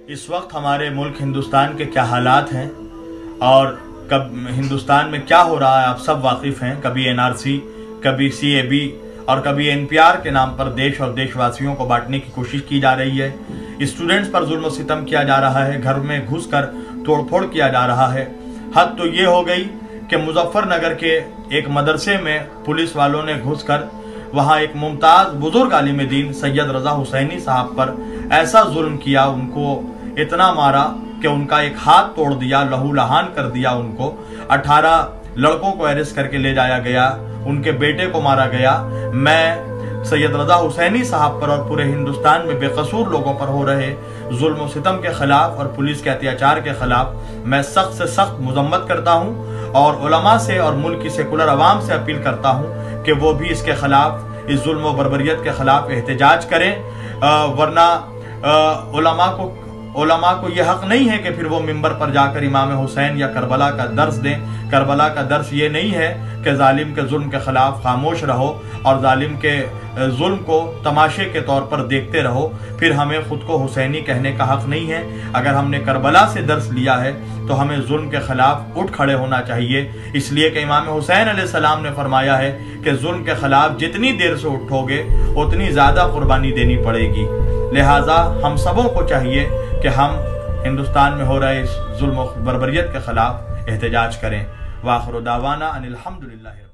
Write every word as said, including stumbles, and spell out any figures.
اس وقت ہمارے ملک ہندوستان کے کیا حالات ہیں اور کب ہندوستان میں کیا ہو رہا ہے آپ سب واقف ہیں. کبھی این آر سی، کبھی سی اے بی اور کبھی این پی آر کے نام پر دیش اور دیش واسیوں کو بانٹنے کی کوشش کی جا رہی ہے. اسٹوڈنٹس پر ظلم و ستم کیا جا رہا ہے، گھر میں گھس کر توڑ پھوڑ کیا جا رہا ہے. حد تو یہ ہو گئی کہ مظفر نگر کے ایک مدرسے میں پولیس والوں نے گھس کر وہاں ایک ممتاز بزرگ عالم دین سید رضا حسینی صاحب پر ایسا ظلم کیا، ان کو اتنا مارا کہ ان کا ایک ہاتھ توڑ دیا، لہو لہان کر دیا. ان کو اٹھارہ لڑکوں کو ایرسٹ کر کے لے جایا گیا، ان کے بیٹے کو مارا گیا. میں سید رضا حسینی صاحب پر اور پورے ہندوستان میں بے قصور لوگوں پر ہو رہے ظلم و ستم کے خلاف اور پولیس کے اتیاچار کے خلاف میں سخت سے سخت مذمت کرتا ہوں اور علماء سے اور ملک کی سیکولر عوام سے اپیل کرتا ہوں کہ وہ بھی اس کے خلاف، اس ظلم و بربریت کے خلاف احتجاج کریں. ورنہ علماء کو علماء کو یہ حق نہیں ہے کہ پھر وہ ممبر پر جا کر امام حسین یا کربلا کا درس دیں. کربلا کا درس یہ نہیں ہے کہ ظالم کے ظلم کے خلاف خاموش رہو اور ظالم کے ظلم کو تماشے کے طور پر دیکھتے رہو. پھر ہمیں خود کو حسینی کہنے کا حق نہیں ہے. اگر ہم نے کربلا سے درس لیا ہے تو ہمیں ظلم کے خلاف اٹھ کھڑے ہونا چاہیے، اس لیے کہ امام حسین علیہ السلام نے فرمایا ہے کہ ظلم کے خلاف جتنی دیر سے اٹھو گے اتنی زیادہ قربانی دینی پڑے گی. لہٰذا ہم سبوں کو چاہیے کہ ہم ہندوستان میں ہو رہے اس ظلم و بربریت کے خلاف احتجاج کریں. وآخر دعوانا ان الحمدللہ.